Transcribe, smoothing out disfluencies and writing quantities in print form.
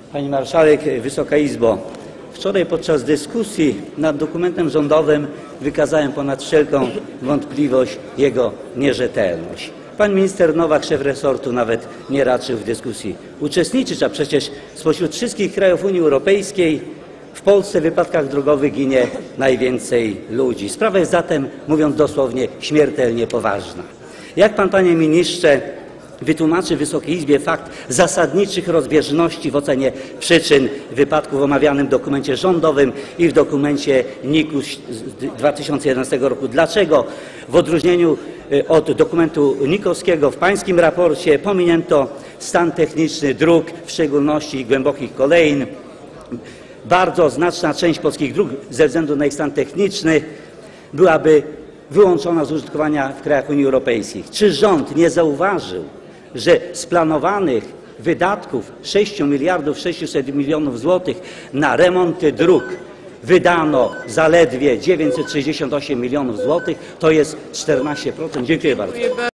Pani Marszałek, Wysoka Izbo! Wczoraj podczas dyskusji nad dokumentem rządowym wykazałem ponad wszelką wątpliwość jego nierzetelność. Pan minister Nowak, szef resortu, nawet nie raczył w dyskusji uczestniczyć, a przecież spośród wszystkich krajów Unii Europejskiej w Polsce w wypadkach drogowych ginie najwięcej ludzi. Sprawa jest zatem, mówiąc dosłownie, śmiertelnie poważna. Jak pan, panie ministrze, wytłumaczy Wysokiej Izbie fakt zasadniczych rozbieżności w ocenie przyczyn wypadków w omawianym dokumencie rządowym i w dokumencie NIK-u z 2011 roku? Dlaczego w odróżnieniu od dokumentu NIK-owskiego w pańskim raporcie pominięto stan techniczny dróg, w szczególności głębokich kolejn? Bardzo znaczna część polskich dróg ze względu na ich stan techniczny byłaby wyłączona z użytkowania w krajach Unii Europejskiej. Czy rząd nie zauważył, że z planowanych wydatków 6 miliardów 600 milionów złotych na remonty dróg wydano zaledwie 968 milionów złotych, to jest 14%. Dziękuję bardzo.